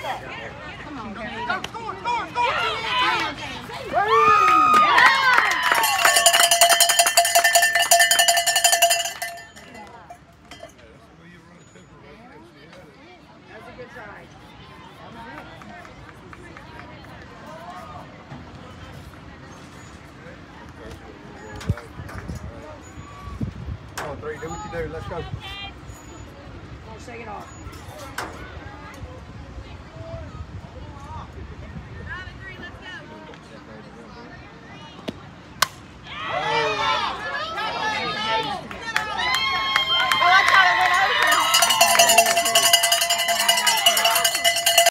Come on, Kane. Go, score! That's a good try. Come on, 3, do what you do. Let's go. Come on, shake it off.